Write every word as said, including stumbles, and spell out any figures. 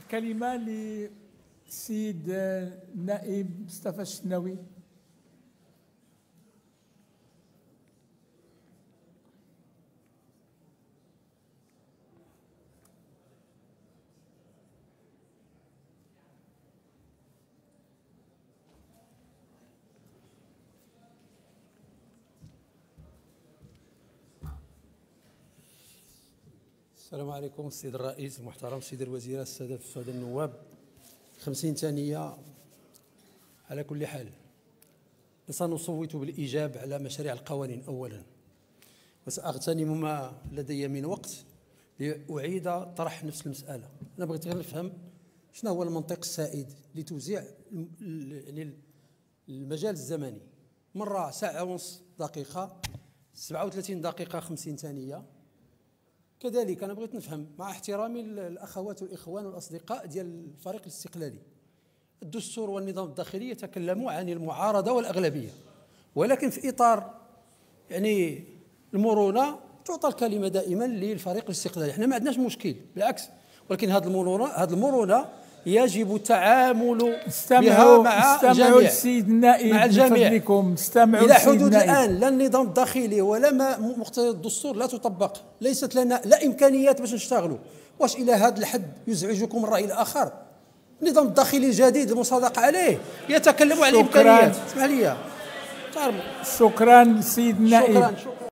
الكلمة للسيد النائب مصطفى الشناوي. السلام عليكم السيد الرئيس المحترم، السيد الوزير، السادة السادة النواب. خمسين ثانية. على كل حال سنصوت بالإيجاب على مشاريع القوانين أولا، وسأغتنم ما لدي من وقت لأعيد طرح نفس المسألة. أنا بغيت غير نفهم شنو هو المنطق السائد لتوزيع يعني المجال الزمني، مرة ساعة ونص دقيقة، سبعة وثلاثين دقيقة، خمسين ثانية. كذلك أنا بغيت نفهم مع احترامي الأخوات والإخوان والأصدقاء ديال الفريق الاستقلالي، الدستور والنظام الداخلي يتكلموا عن المعارضة والأغلبية، ولكن في إطار يعني المرونة تعطى الكلمة دائما للفريق الاستقلالي. احنا ما عندناش مشكل، بالعكس، ولكن هذه المرونة هذه المرونة يجب التعامل بها مع استمعوا السيد النائب، مع الجميع. استمعوا إلى حدود الآن لا النظام الداخلي ولا ما مقتضيات الدستور لا تطبق، ليست لنا لا إمكانيات باش نشتغلوا. واش إلى هذا الحد يزعجكم الرأي الآخر؟ النظام الداخلي الجديد المصادقة عليه يتكلم عن الإمكانيات. اسمح لي. شكرا سيد النائب. شكرا, شكرا.